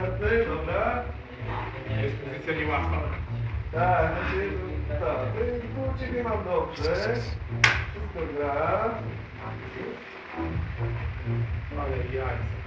następny, dobra. Jest pozycja niełatwa. Tak, znaczy, tak, tu u Ciebie mam dobrze. Wszystko gra. Ale jajca.